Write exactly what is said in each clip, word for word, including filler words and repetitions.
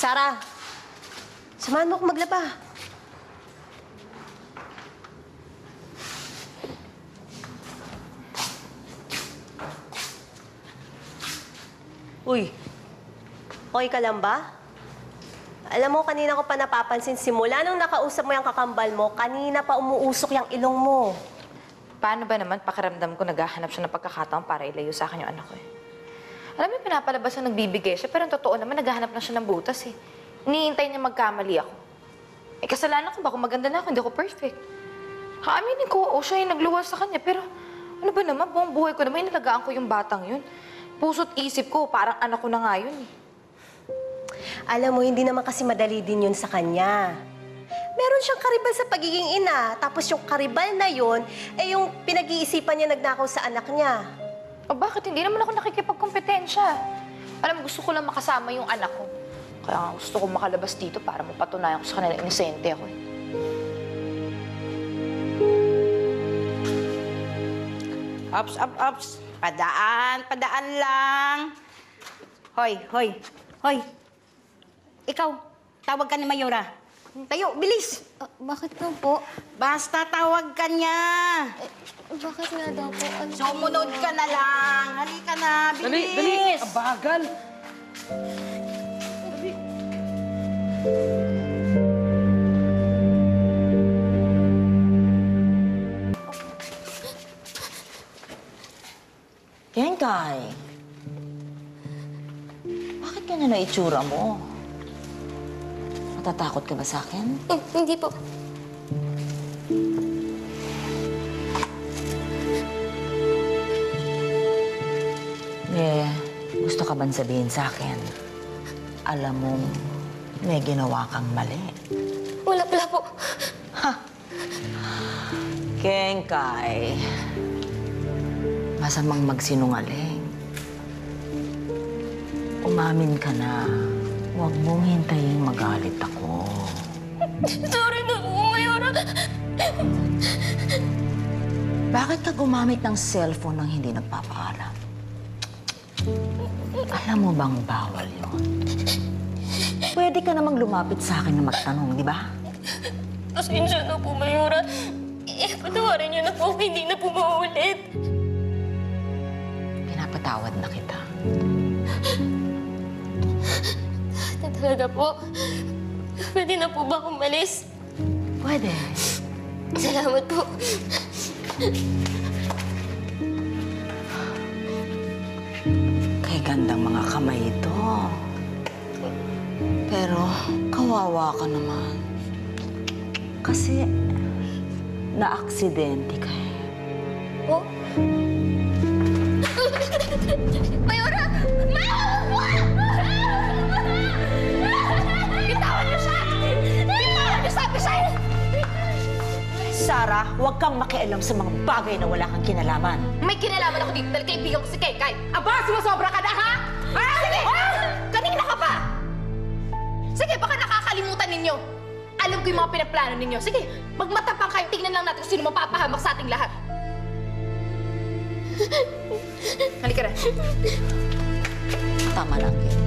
Sarah, samahan mo ako maglaba. Uy, okay ka lang ba? Alam mo, kanina ko pa napapansin, simula nung nakausap mo yung kakambal mo, kanina pa umuusok yung ilong mo. Paano ba naman pakiramdam ko naghahanap siya ng pagkakataon para ilayo sa akin yung anak ko eh? Alam mo, pinapalabas na nagbibigay siya, pero ang totoo naman, naghahanap na siya ng butas eh. Iniintay niya magkamali ako. Eh, kasalanan ko ba kung maganda na ako, hindi ako perfect. Kaaminin ko, o siya yung nagluwas sa kanya, pero ano ba naman, buong buhay ko naman, inalagaan ko yung batang yun. Puso't isip ko, parang anak ko na nga yun eh. Alam mo, hindi naman kasi madali din yun sa kanya. Meron siyang karibal sa pagiging ina, tapos yung karibal na yun, eh yung pinag-iisipan niya nagnakaw sa anak niya. O bakit? Hindi naman ako nakikipagkompetensya. Alam mo, gusto ko lang makasama yung anak ko. Kaya nga gusto ko makalabas dito para mapatunayan ko sa kanila inisente ako eh. Ups, up, ups. Padaan, padaan lang. Hoy, hoy, hoy. Ikaw, tawag ka ni Mayora. Tayo, bilis. Uh, bakit na po? Basta tawag ka niya. Eh, bakit nga daw po? Ano Sumunod ka na lang. Halika na, bilis. Dali, dali. Abagal. Dali. Kenkay, bakit ganyan na itsura mo? Natatakot ka ba sa akin? Eh, hindi po. Eh, gusto ka bang sabihin sa akin? Alam mong may ginawa kang mali. Wala pala po. Ha! Kenkay, masamang magsinungaling. Umamin ka na. Huwag mong hintayin magalit ako. Sorry na po, Mayora. Bakit ka gumamit ng cellphone nang hindi nagpapaalam? Alam mo bang bawal yun? Pwede ka namang lumapit sa akin na magtanong, di ba? Pasensya na po, Mayora. Eh, patawarin niyo na po. Hindi na po maulit. Pinapatawad na kita. Na talaga po. Pwede na po ba akong malis? Pwede. Salamat po. Kay gandang mga kamay ito. Pero kawawa ka naman. Kasi na-aksidente ka eh. Oh? Mayora! Bitawan niyo siya! Bitawan niyo sabi sa'yo! Sarah, huwag kang makialam sa mga bagay na wala kang kinalaman. May kinalaman ako dito dahil kaibigan ko si Kenkay. Aba, sumusobra ka na, ha? Ha? Sige! Kanina ka pa! Sige, baka nakakalimutan ninyo. Alam ko yung mga pinaplano ninyo. Sige, magmatapang kayo. Tingnan lang natin kung sino mapapahamak sa ating lahat. Halika na. Tama lang yun.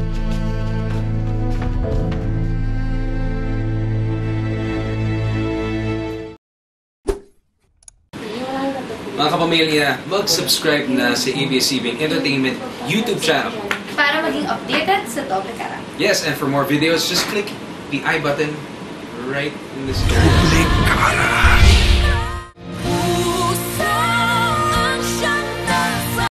Mga kapamilya, mag-subscribe na sa A B S C B N Entertainment YouTube channel. Para maging updated sa Doble Cara. Yes, and for more videos, just click the I button right in this area. Doble Cara.